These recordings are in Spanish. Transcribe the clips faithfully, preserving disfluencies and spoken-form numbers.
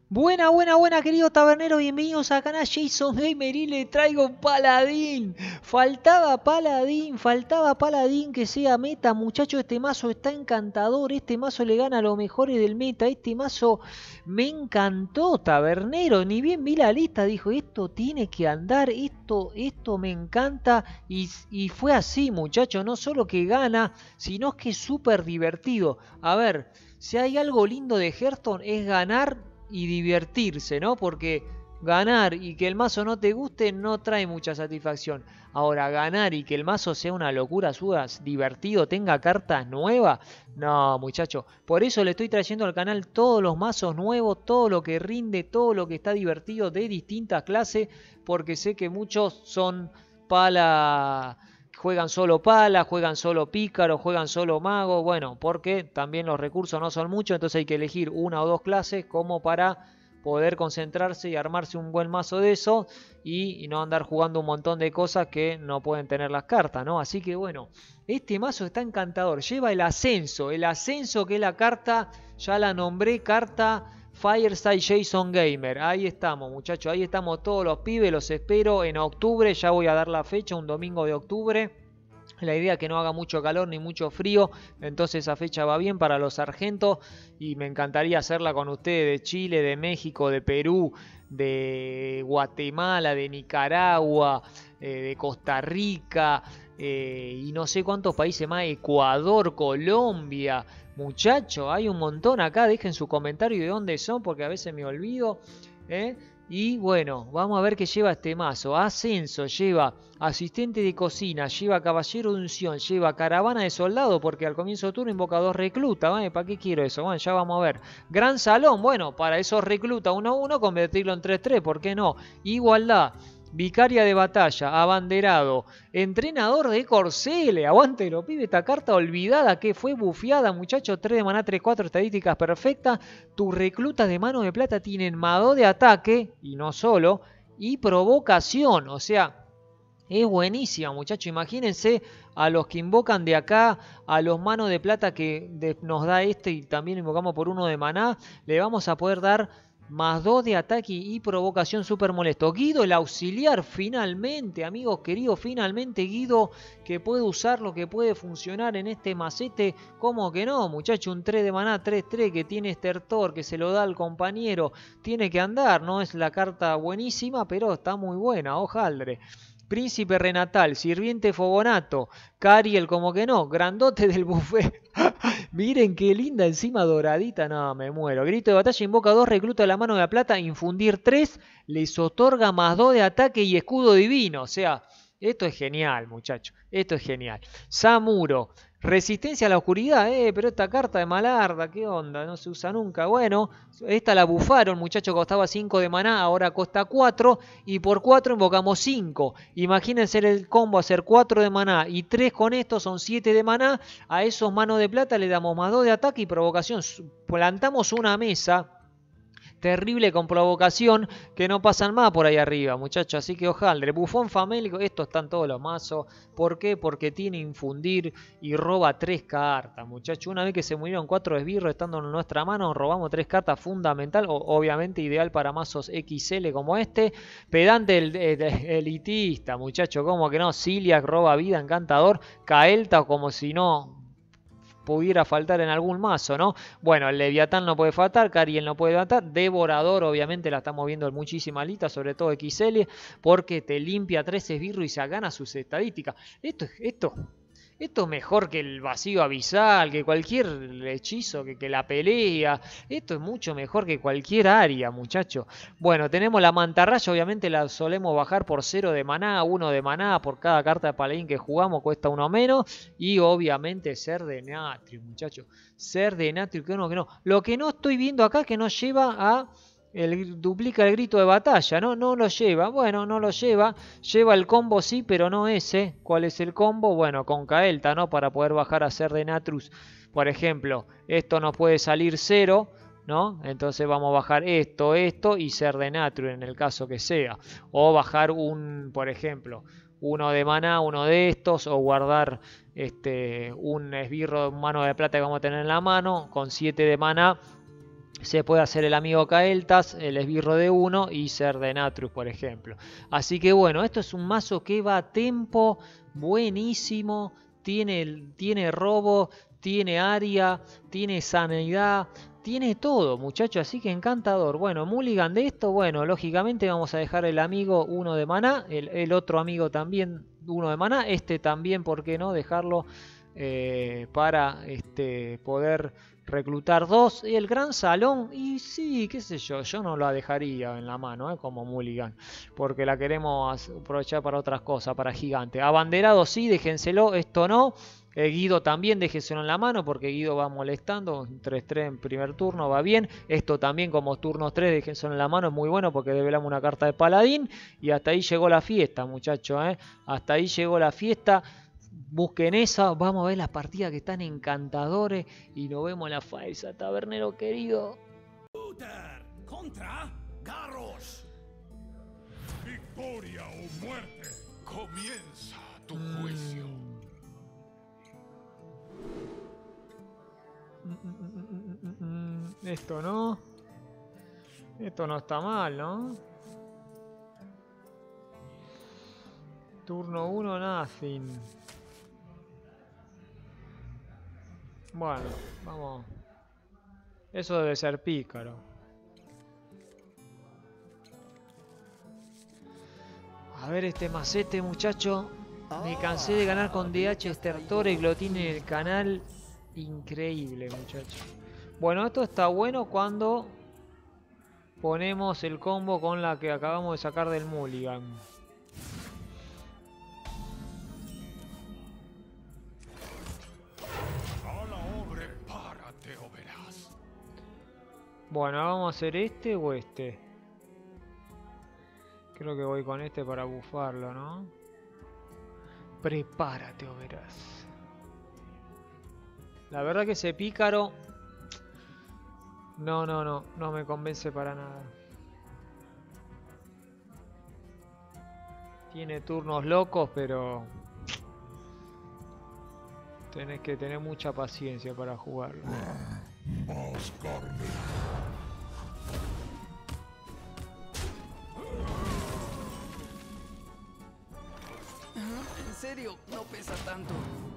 Buena, buena, buena, querido tabernero, bienvenidos a canal Jason Gamer y le traigo un paladín. Faltaba paladín, faltaba paladín que sea meta, muchacho. Este mazo está encantador, este mazo le gana a los mejores del meta. Este mazo me encantó, tabernero. Ni bien vi la lista, dijo, esto tiene que andar, esto, esto me encanta. Y, y fue así, muchacho, no solo que gana, sino que es súper divertido. A ver, si hay algo lindo de Hearthstone es ganar y divertirse, ¿no? Porque ganar y que el mazo no te guste no trae mucha satisfacción. Ahora, ganar y que el mazo sea una locura, subas divertido, tenga cartas nuevas, no, muchacho. Por eso le estoy trayendo al canal todos los mazos nuevos, todo lo que rinde, todo lo que está divertido de distintas clases, porque sé que muchos son pala, juegan solo pala, juegan solo pícaro, juegan solo mago, bueno, porque también los recursos no son muchos, entonces hay que elegir una o dos clases como para poder concentrarse y armarse un buen mazo de eso y, y no andar jugando un montón de cosas que no pueden tener las cartas, ¿no? Así que bueno, este mazo está encantador, lleva el ascenso, el ascenso que es la carta, ya la nombré, carta Fireside Jason Gamer. Ahí estamos, muchachos. Ahí estamos todos los pibes. Los espero en octubre. Ya voy a dar la fecha, un domingo de octubre. La idea es que no haga mucho calor ni mucho frío, entonces esa fecha va bien para los sargentos y me encantaría hacerla con ustedes de Chile, de México, de Perú, de Guatemala, de Nicaragua, eh, de Costa Rica eh, y no sé cuántos países más, Ecuador, Colombia. Muchachos, hay un montón acá, dejen su comentario de dónde son porque a veces me olvido. ¿eh? Y bueno, vamos a ver qué lleva este mazo. Ascenso, lleva asistente de cocina, lleva caballero de unción, lleva caravana de soldado, porque al comienzo de turno invoca dos reclutas. ¿Vale? ¿Para qué quiero eso? Bueno, ya vamos a ver. Gran salón, bueno, para esos reclutas uno a uno, convertirlo en tres tres, ¿por qué no? Igualdad. Vicaria de batalla, abanderado, entrenador de Corcele, aguante lo pibe, esta carta olvidada que fue bufeada, muchachos, tres de maná, tres cuatro, estadísticas perfectas. Tus reclutas de mano de plata tienen mago de ataque, y no solo, y provocación, o sea, es buenísima, muchachos. Imagínense a los que invocan de acá, a los manos de plata que de, nos da este y también invocamos por uno de maná, le vamos a poder dar más dos de ataque y provocación súper molesto. Guido el auxiliar, finalmente, amigos queridos, finalmente Guido que puede usarlo, que puede funcionar en este macete. ¿Cómo que no, muchacho? Un tres de maná, tres tres que tiene estertor, que se lo da al compañero. Tiene que andar, no es la carta buenísima, pero está muy buena, hojaldre. Príncipe Renatal, Sirviente Fogonato, Cariel, como que no, Grandote del Buffet. Miren qué linda, encima doradita, no, me muero. Grito de batalla, invoca dos, recluta de la mano de la plata, infundir tres, les otorga más dos de ataque y escudo divino. O sea, esto es genial, muchachos, esto es genial. Samuro, resistencia a la oscuridad, eh, pero esta carta de malarda, ¿qué onda? No se usa nunca. Bueno, esta la bufaron, muchacho, costaba cinco de maná, ahora cuesta cuatro y por cuatro invocamos cinco. Imagínense el combo hacer cuatro de maná y tres con esto son siete de maná. A esos manos de plata le damos más dos de ataque y provocación. Plantamos una mesa terrible con provocación que no pasan más por ahí arriba, muchachos. Así que ojaldre, bufón famélico, estos están todos los mazos. ¿Por qué? Porque tiene infundir y roba tres cartas, muchachos. Una vez que se murieron cuatro esbirros estando en nuestra mano, robamos tres cartas, fundamental, o, obviamente ideal para mazos X L como este. Pedante el, el, el elitista, muchachos, como que no. Ciliac roba vida, encantador. Caelta como si no pudiera faltar en algún mazo, ¿no? Bueno, el Leviatán no puede faltar, Cariel no puede faltar, Devorador obviamente la estamos viendo en muchísimas listas, sobre todo X L, porque te limpia tres esbirros y se gana sus estadísticas. Esto, esto, esto es mejor que el vacío abisal, que cualquier hechizo, que, que la pelea. Esto es mucho mejor que cualquier área, muchachos. Bueno, tenemos la mantarraya, obviamente la solemos bajar por cero de maná, uno de maná por cada carta de paladín que jugamos, cuesta uno menos. Y obviamente ser de Natrium, muchachos. Ser de Natrium, que no, que no. Lo que no estoy viendo acá que nos lleva a... El, duplica el grito de batalla, ¿no? No lo lleva, bueno, no lo lleva. Lleva el combo sí, pero no ese. ¿Cuál es el combo? Bueno, con Caelta, ¿no? Para poder bajar a ser de Natrus. Por ejemplo, esto nos puede salir cero, ¿no? Entonces vamos a bajar esto, esto y ser de Natrus en el caso que sea. O bajar un, por ejemplo, uno de maná, uno de estos, o guardar este, un esbirro de mano de plata que vamos a tener en la mano con siete de maná Se puede hacer el amigo Kael'thas, el esbirro de uno y ser de Natrus, por ejemplo. Así que bueno, esto es un mazo que va a tempo, buenísimo, tiene, tiene robo, tiene área, tiene sanidad, tiene todo, muchachos, así que encantador. Bueno, mulligan de esto, bueno, lógicamente vamos a dejar el amigo uno de maná, el, el otro amigo también uno de maná, este también, ¿por qué no? Dejarlo eh, para este, poder reclutar dos. Y el gran salón, y sí, qué sé yo, yo no la dejaría en la mano, ¿eh? Como mulligan, porque la queremos aprovechar para otras cosas, para gigante. Abanderado sí, déjenselo, esto no. Eh, Guido también déjeselo en la mano porque Guido va molestando. tres tres en primer turno, va bien. Esto también como turnos tres, déjenselo en la mano, es muy bueno porque develamos una carta de paladín. Y hasta ahí llegó la fiesta, muchachos, ¿eh? Hasta ahí llegó la fiesta. Busquen esa, vamos a ver las partidas que están encantadores. Y nos vemos en la falsa, tabernero querido. Uther contra Garros. Victoria o muerte. Comienza tu juicio. Esto no. Esto no está mal, ¿no? Turno uno, nothing. Bueno, vamos. Eso debe ser pícaro. A ver este macete, muchacho. Me cansé de ganar con D H Estertore y Glotín en el canal. Increíble, muchacho. Bueno, esto está bueno cuando ponemos el combo con la que acabamos de sacar del mulligan. Bueno, vamos a hacer este o este. Creo que voy con este para bufarlo, ¿no? Prepárate o verás. La verdad que ese pícaro... No, no, no. No me convence para nada. Tiene turnos locos, pero... Tenés que tener mucha paciencia para jugarlo. Más carne. ¿En serio? No pesa tanto.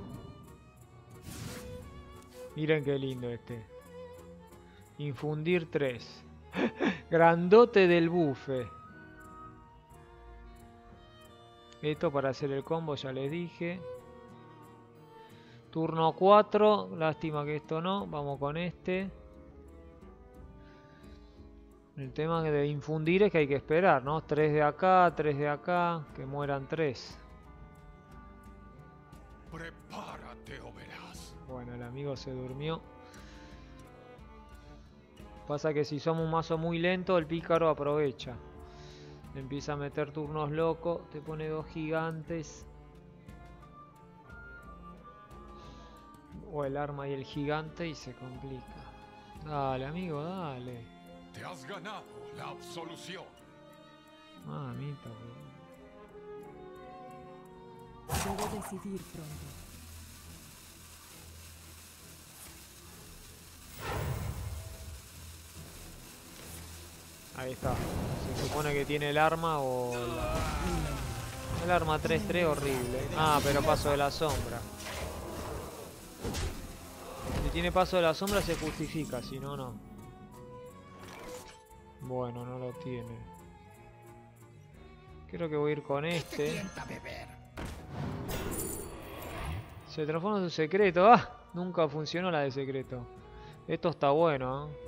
Miren qué lindo este. Infundir tres. Grandote del bufe. Esto para hacer el combo ya les dije. Turno cuatro. Lástima que esto no. Vamos con este. El tema de infundir es que hay que esperar, ¿no? tres de acá, tres de acá. Que mueran tres. Prepárate o verás. Bueno, el amigo se durmió. Pasa que si somos un mazo muy lento, el pícaro aprovecha. Empieza a meter turnos locos. Te pone dos gigantes. O el arma y el gigante y se complica. Dale, amigo, dale. Te has ganado la absolución. Mamita. Debo decidir pronto. Ahí está. Se supone que tiene el arma o la... El arma tres tres horrible. Ah, pero paso de la sombra. Si tiene paso de la sombra se justifica, si no, no. Bueno, no lo tiene. Creo que voy a ir con este. Se transforma en su secreto. ¡Ah! Nunca funcionó la de secreto. Esto está bueno, ¿eh?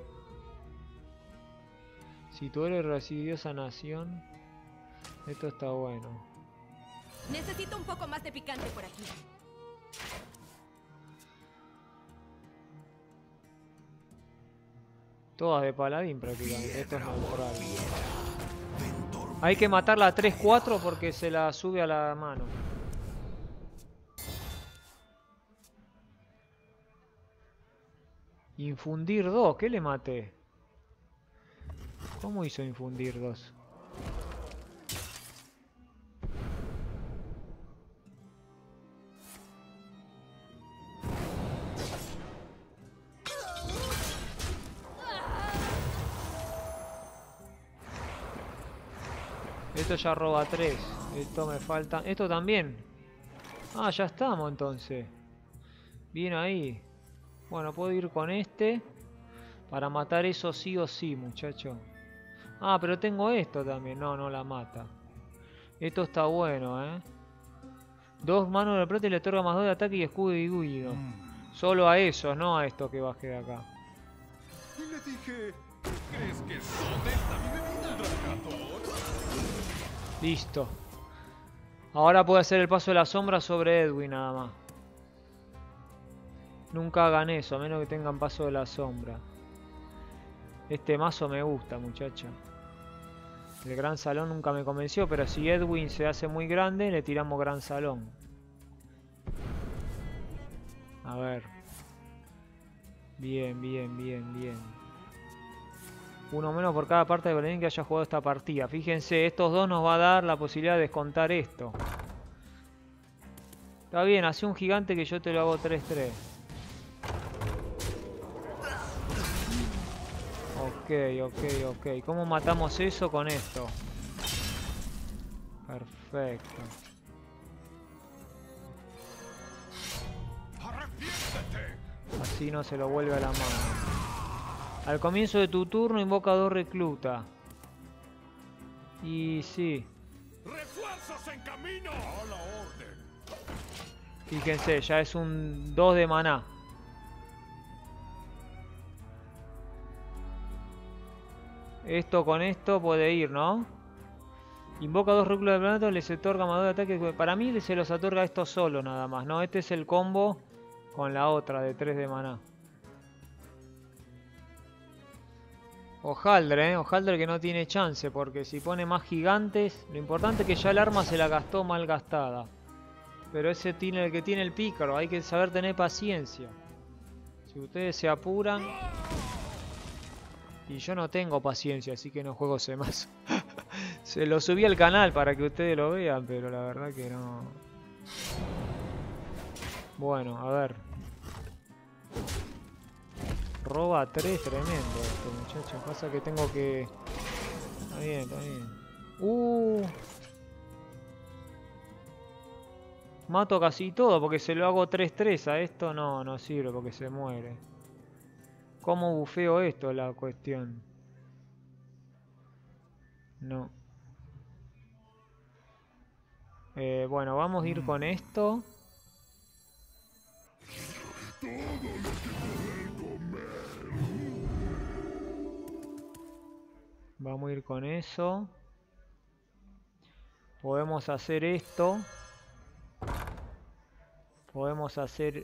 Si tú eres residiosa nación. Esto está bueno. Necesito un poco más de picante por aquí. Todas de paladín prácticamente. Esto es neutral. Hay que matarla a tres cuatro porque se la sube a la mano. Infundir dos. ¿Qué le maté? ¿Cómo hizo infundir dos? Esto ya roba tres. Esto me falta. Esto también. Ah, ya estamos entonces. Bien ahí. Bueno, puedo ir con este. Para matar eso sí o sí, muchacho. Ah, pero tengo esto también. No, no la mata. Esto está bueno, ¿eh? Dos manos de plata y le otorga más dos de ataque y escudo y guido. Mm. Solo a esos, no a esto que baje de acá. Y le dije, ¿crees que son esta mi bebida, Dragator? Listo. Ahora puedo hacer el paso de la sombra sobre Edwin nada más. Nunca hagan eso, a menos que tengan paso de la sombra. Este mazo me gusta, muchacho. El gran salón nunca me convenció, pero si Edwin se hace muy grande, le tiramos gran salón. A ver. Bien, bien, bien, bien. Uno menos por cada parte de Berlín que haya jugado esta partida. Fíjense, estos dos nos va a dar la posibilidad de descontar esto. Está bien, hace un gigante que yo te lo hago tres tres. Ok, ok, ok. ¿Cómo matamos eso con esto? Perfecto. ¡Arrepiéntete! Así no se lo vuelve a la mano. Al comienzo de tu turno invoca dos reclutas. Y sí. ¡Refuerzos en camino! ¡A la orden! Fíjense, ya es un dos de maná. Esto con esto puede ir, ¿no? Invoca dos reclutas de planeta, les otorga más dos de ataque. Para mí se los otorga esto solo nada más, ¿no? Este es el combo con la otra de tres de maná. Ojaldre, ¿eh? Ojaldre que no tiene chance, porque si pone más gigantes... Lo importante es que ya el arma se la gastó mal gastada. Pero ese tiene el que tiene el pícaro, hay que saber tener paciencia. Si ustedes se apuran... Y yo no tengo paciencia, así que no juego ese mazo. Se lo subí al canal para que ustedes lo vean, pero la verdad que no... Bueno, a ver. Roba tres, tremendo esto, muchachos. Pasa que tengo que... Está bien, está bien. Uh... Mato casi todo porque se lo hago tres tres a esto. No, no sirve porque se muere. ¿Cómo bufeo esto? Es la cuestión. No. Eh, bueno, vamos a ir con esto. Vamos a ir con eso. Podemos hacer esto. Podemos hacer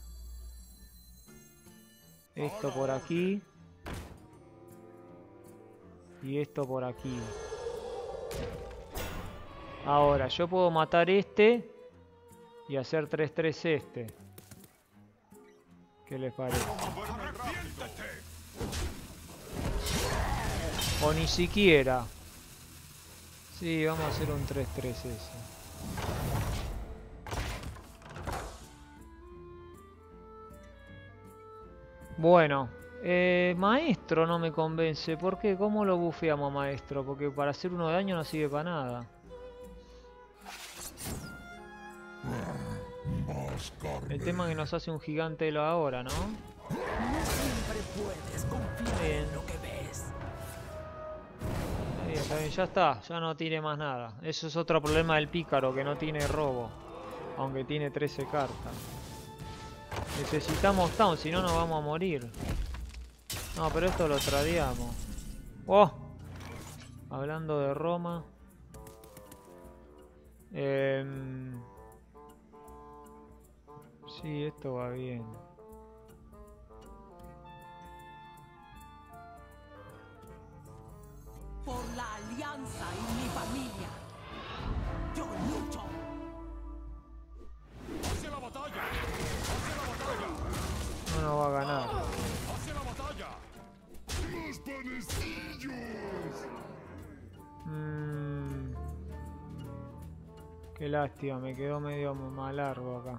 esto por aquí. Y esto por aquí. Ahora, yo puedo matar este y hacer tres tres este. ¿Qué les parece? O ni siquiera. Sí, vamos a hacer un tres tres ese. Bueno, eh, maestro no me convence. ¿Por qué? ¿Cómo lo bufeamos, maestro? Porque para hacer uno de daño no sirve para nada. El tema es que nos hace un gigante lo ahora, ¿no? Siempre puedes confiar en lo que ves. Está bien, está bien, ya está, ya no tiene más nada. Eso es otro problema del pícaro, que no tiene robo. Aunque tiene trece cartas. Necesitamos town, si no nos vamos a morir. No, pero esto lo tradeamos. ¡Oh! Hablando de Roma. Eh... Sí, esto va bien. Por la alianza y mi familia. Yo lucho. ¡Hacia la batalla! ¡Hacia la batalla! No nos va a ganar. ¡Hacia la batalla! ¡Los panecillos! Mm. Qué lástima, me quedó medio más largo acá.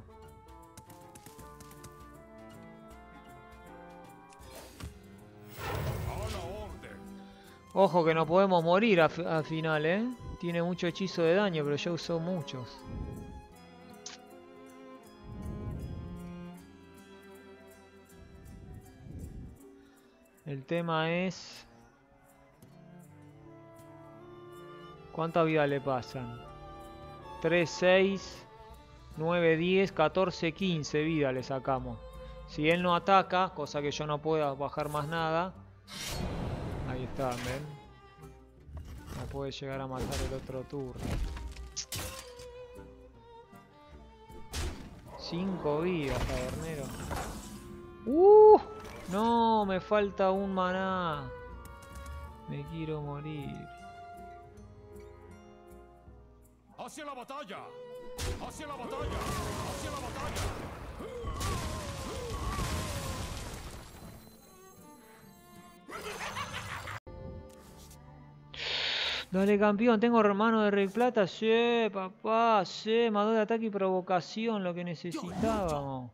¡A la orden! Ojo que no podemos morir al final, ¿eh? Tiene mucho hechizo de daño, pero ya usó muchos. El tema es... ¿cuánta vida le pasan? tres, seis, nueve, diez, catorce, quince vida le sacamos. Si él no ataca, cosa que yo no pueda bajar más nada. Ahí está, ven. No puede llegar a matar el otro turno. cinco vidas, tabernero. ¡Uh! No, me falta un maná. Me quiero morir. ¡Hacia la batalla! ¡Hacia la batalla! ¡Hacia la batalla! Dale, campeón, tengo hermano de Rey Plata. Sí, papá, sí, más dos de ataque y provocación, lo que necesitábamos.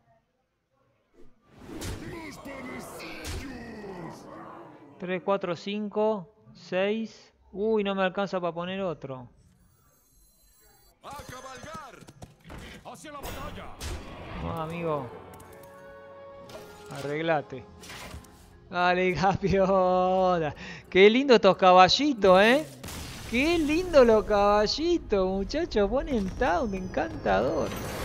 tres, cuatro, cinco, seis. Uy, no me alcanza para poner otro. ¡A cabalgar! ¡Hacia la batalla! No, amigo. Arreglate. Dale, campeón. Qué lindo estos caballitos, ¿eh? Qué lindo los caballitos, muchachos. Ponen Town, encantador.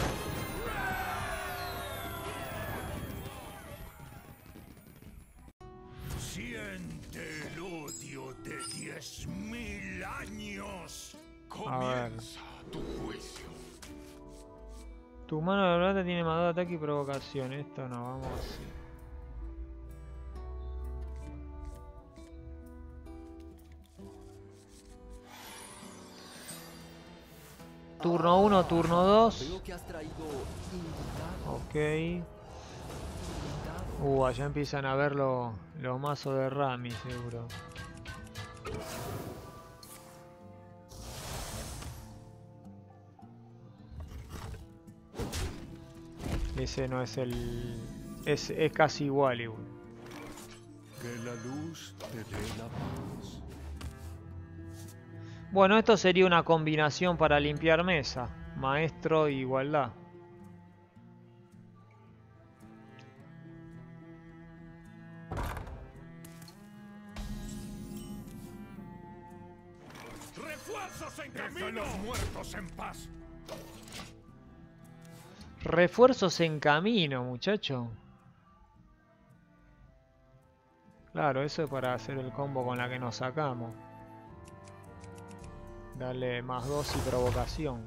Siente el odio de diez mil años. A ver. Comienza tu juicio. Tu mano de plata tiene más dos de ataque y provocación. Esto no, vamos así. Turno uno, turno dos. Veo que has traído invitado. Ok. Uh, allá empiezan a ver los los mazos de Rami, seguro. Ese no es el... Es, es casi igual, igual. Que la luz te dé la paz. Bueno, esto sería una combinación para limpiar mesa. Maestro e igualdad. ¡Refuerzos en camino! ¡Deja a los muertos en paz! Refuerzos en camino, muchacho. Claro, eso es para hacer el combo con la que nos sacamos. Darle más dos y provocación.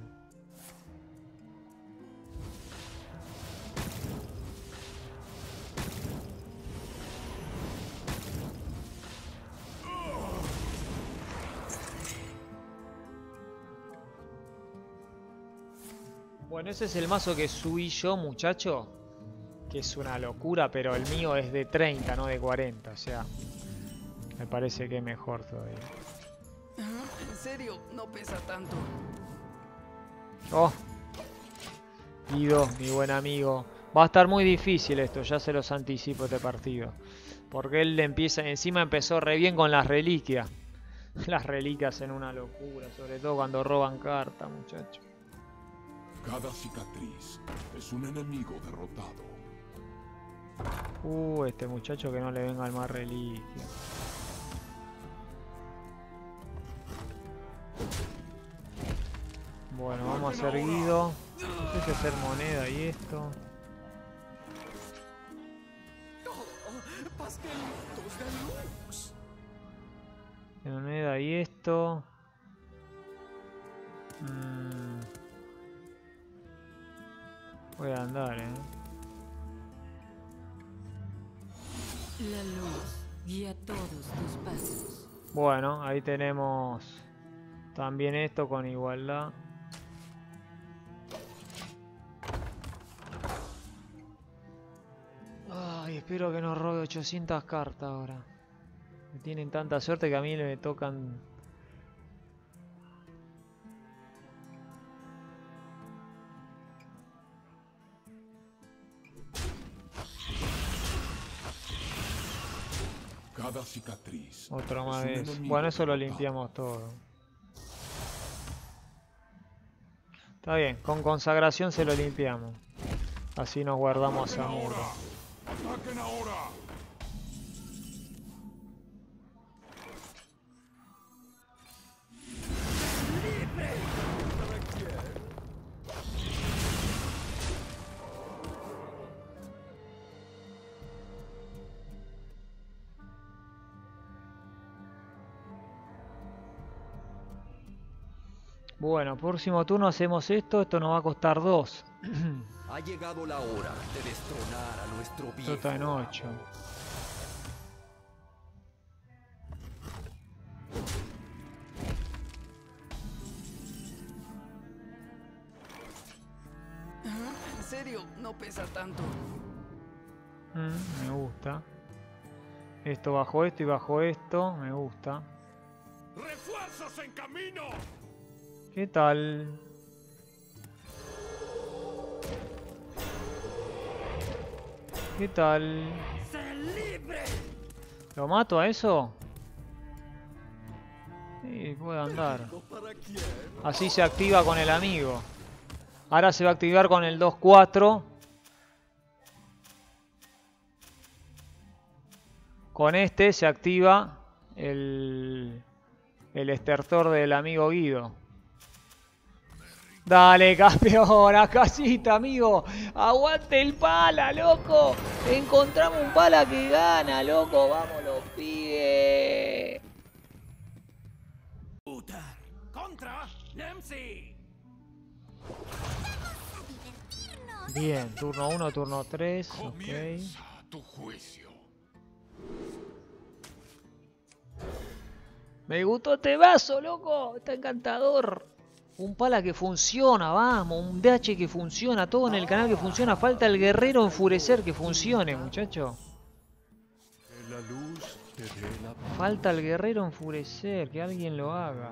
Bueno, ese es el mazo que subí yo, muchacho. Que es una locura, pero el mío es de treinta, no de cuarenta. O sea, me parece que es mejor todavía. ¿En serio? No pesa tanto. Oh, Guido, mi buen amigo. Va a estar muy difícil esto, ya se los anticipo este partido. Porque él empieza, encima empezó re bien con las reliquias. Las reliquias en una locura, sobre todo cuando roban cartas, muchachos. Cada cicatriz es un enemigo derrotado. Uh, este muchacho que no le venga más reliquia. Bueno, vamos a hacer Guido. No sé si hacer moneda y esto. Pastelitos de luz. Moneda y esto. Mm. Voy a andar, eh. La luz guía todos tus pasos. Bueno, ahí tenemos también esto con igualdad. Ay, espero que nos robe ochocientas cartas ahora. Tienen tanta suerte que a mí me tocan... Cada cicatriz. Otro es más un de eso. enemigo Bueno, eso lo derrotado. limpiamos todo. Está bien, con consagración se lo limpiamos. Así nos guardamos a ¡Ataquen uno. ahora! ¡Ataquen ahora! Bueno, próximo turno hacemos esto. Esto nos va a costar dos. Ha llegado la hora de destronar a nuestro Esto viejo. está en ocho. ¿En serio? No pesa tanto. Mm, me gusta. Esto bajo esto y bajo esto. Me gusta. ¡Refuerzos en camino! ¿Qué tal? ¿Qué tal? ¡Sé libre! ¿Lo mato a eso? Sí, puede andar. ¿Para quién? Así se activa con el amigo. Ahora se va a activar con el dos cuatro. Con este se activa el, el estertor del amigo Guido. Dale, campeón, a casita, amigo. Aguante el pala, loco. Encontramos un pala que gana, loco. Vamos los pibes. Puta. Contra Nemsi. Bien, turno uno, turno tres. Ok. Comienza tu juicio. Me gustó este vaso, loco. Está encantador. Un pala que funciona, vamos. Un D H que funciona. Todo en el canal que funciona. Falta el guerrero enfurecer que funcione, muchacho. En la luz te dé la paz. Falta el guerrero enfurecer. Que alguien lo haga.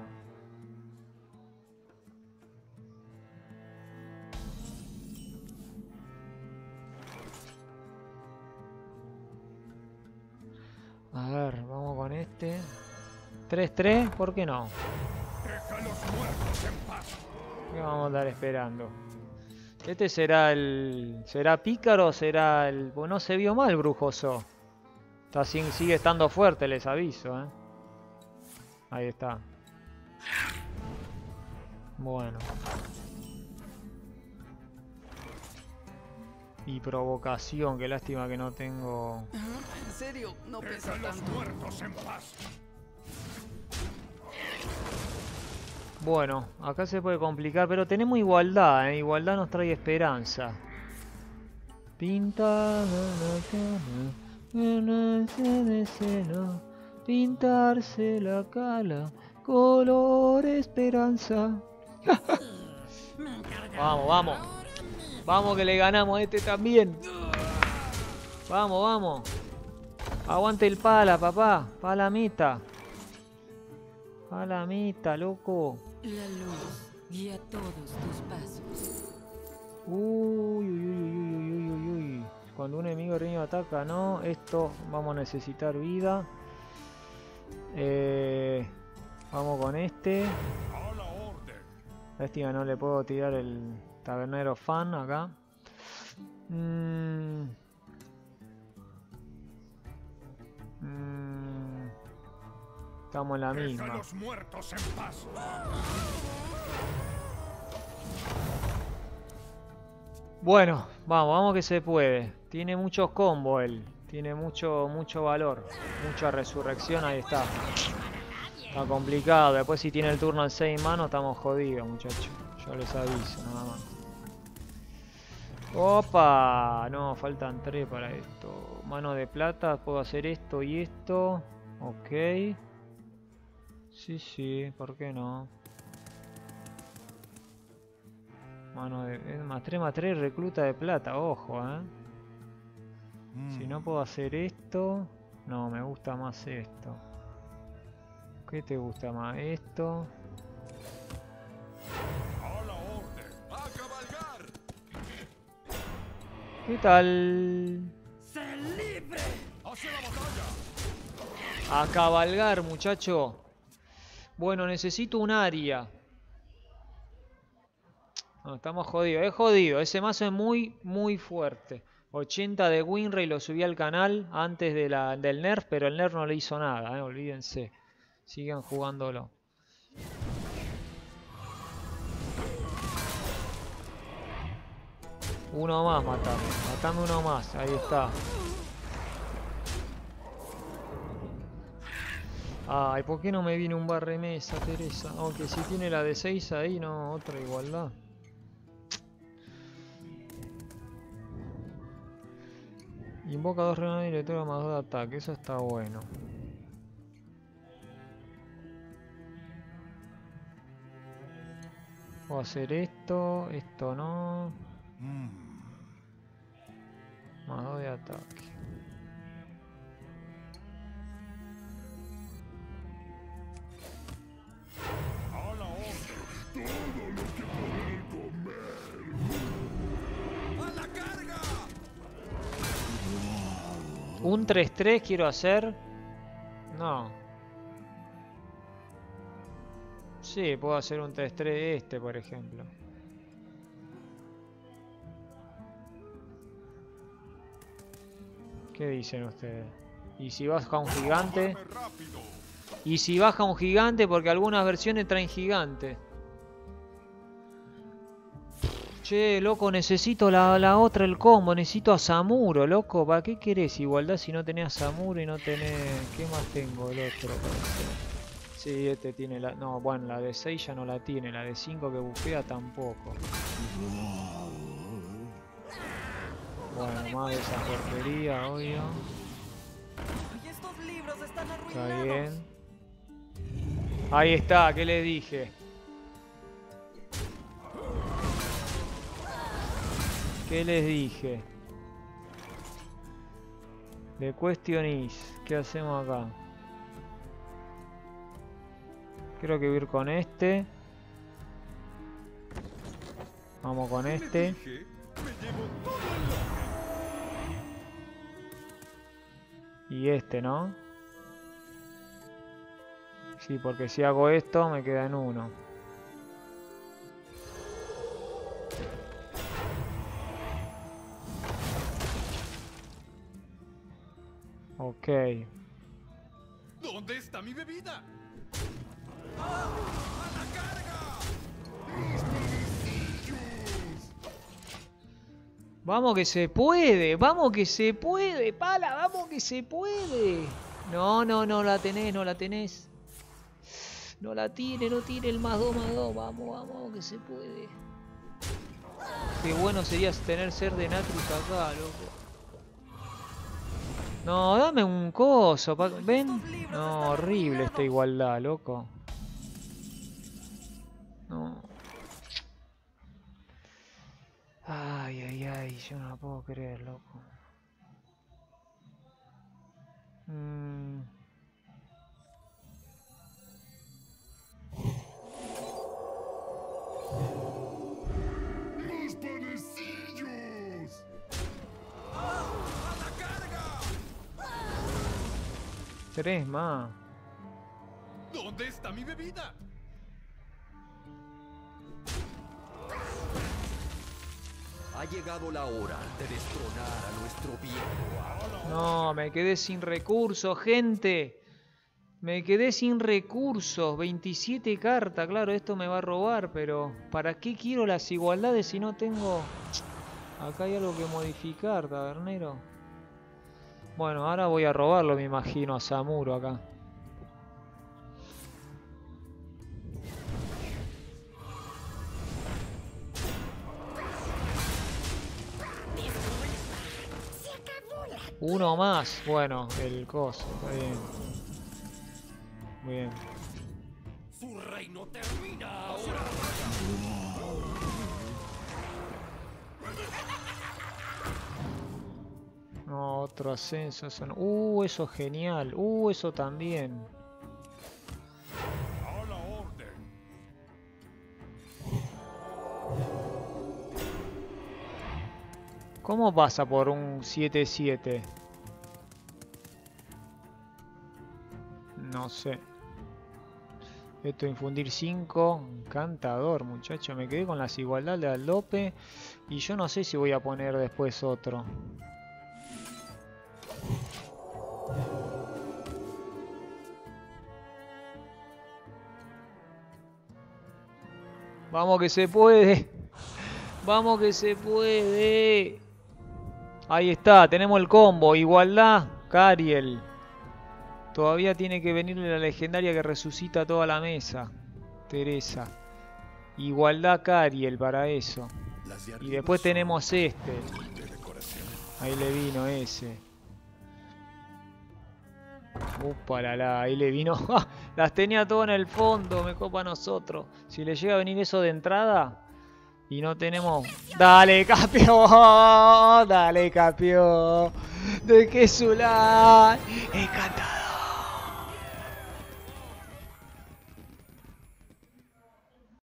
A ver, vamos con este. tres tres, ¿por qué no? Deja a los muertos en paz. ¿Qué vamos a andar esperando? Este será el... ¿Será pícaro o será el...? Pues no se vio mal, brujoso. Está sin... Sigue estando fuerte, les aviso, ¿eh? Ahí está. Bueno. Y provocación, qué lástima que no tengo... ¿En serio? No pesa Deja a los tanto. muertos en paz. Bueno, acá se puede complicar, pero tenemos igualdad, ¿eh? Igualdad nos trae esperanza. Pintar la cama, llenarse de celo, pintarse la cara, color esperanza. Vamos, vamos. Vamos que le ganamos a este también. Vamos, vamos. Aguante el pala, papá. Palamita. Palamita, loco. La luz guía todos tus pasos. Uy, uy, uy, uy, uy, uy, uy, uy. Cuando un enemigo reino ataca, no. Esto vamos a necesitar vida. Eh, vamos con este. A la orden. Lástima, no le puedo tirar el tabernero fan acá. Mm. Mm. Estamos en la Deja a misma. los muertos en paz. Bueno, vamos, vamos que se puede. Tiene muchos combos él. Tiene mucho, mucho valor. Mucha resurrección, ahí está. Está complicado. Después si tiene el turno en seis manos estamos jodidos, muchachos. Yo les aviso, nada más. Opa, no, faltan tres para esto. Mano de plata, puedo hacer esto y esto. Ok. Sí, sí, ¿por qué no? Mano de... eh, más tres, más tres, recluta de plata, ojo, eh. Si no puedo hacer esto... No, me gusta más esto. ¿Qué te gusta más? Esto... A la orden. A cabalgar. ¿Qué tal? ¡Sé libre! Hacia la batalla. A cabalgar, muchacho. Bueno, necesito un área. No, estamos jodidos. Es jodido. Ese mazo es muy, muy fuerte. ochenta de Winray lo subí al canal antes de la, del nerf, pero el nerf no le hizo nada, ¿eh? Olvídense. Sigan jugándolo. Uno más, matame. Matame uno más. Ahí está. Ay, ¿por qué no me viene un barremesa, Teresa? Aunque si tiene la de seis ahí, no, otra igualdad. Invoca dos reuniones y le toca más dos de ataque. Eso está bueno. Puedo hacer esto, esto no. Más dos de ataque. Un tres tres quiero hacer. No. Sí, puedo hacer un tres tres este, por ejemplo. ¿Qué dicen ustedes? ¿Y si baja un gigante? ¿Y si baja un gigante? Porque algunas versiones traen gigante. Che, loco, necesito la, la otra, el combo. Necesito a Samuro, loco. ¿Para qué querés igualdad si no tenés a Samuro y no tenés... ¿Qué más tengo el otro? Sí, este tiene la... No, bueno, la de seis ya no la tiene. La de cinco que bufea tampoco. Bueno, más de esa porquería, obvio. Estos libros están Está arruinados. bien. Ahí está, ¿qué les dije? ¿Qué les dije? The question is, ¿qué hacemos acá? Creo que voy a ir con este. Vamos con este. Y este, ¿no? Sí, porque si hago esto me queda en uno. Ok. ¿Dónde está mi bebida? Vamos que se puede, vamos que se puede, pala, vamos que se puede. No, no, no la tenés, no la tenés. No la tiene, no tiene el más dos, más dos. Vamos, vamos, que se puede. Qué bueno sería tener ser de Natrus acá, loco. No, dame un coso, pa- ¿ven? No, horrible esta igualdad, loco. No. Ay, ay, ay, yo no la puedo creer, loco. Mm. ¡Los panecillos! Tres más. ¿Dónde está mi bebida? Ha llegado la hora de destronar a nuestro viejo. No, me quedé sin recursos, gente. Me quedé sin recursos. veintisiete cartas. Claro, esto me va a robar, pero ¿para qué quiero las igualdades si no tengo... Acá hay algo que modificar, tabernero. Bueno, ahora voy a robarlo, me imagino, a Samuro acá. Uno más. Bueno, el coso. Está bien. Bien. Su reino termina ahora. No, otro ascenso. Eso no. Uh, eso es genial. Uh, eso también. A la orden. ¿Cómo pasa por un siete siete? No sé. Esto infundir cinco. Encantador, muchacho. Me quedé con las igualdades de Aldope. Y yo no sé si voy a poner después otro. Vamos que se puede. Vamos que se puede. Ahí está, tenemos el combo. Igualdad, Cariel. Todavía tiene que venirle la legendaria que resucita toda la mesa. Teresa. Igualdad, Cariel para eso. Y después tenemos este. Ahí le vino ese. Upalala, ahí le vino. Las tenía todo en el fondo, me copa a nosotros. Si le llega a venir eso de entrada y no tenemos... ¡Dale, campeón! ¡Dale, campeón! ¡De qué Zulay! ¡Encantado!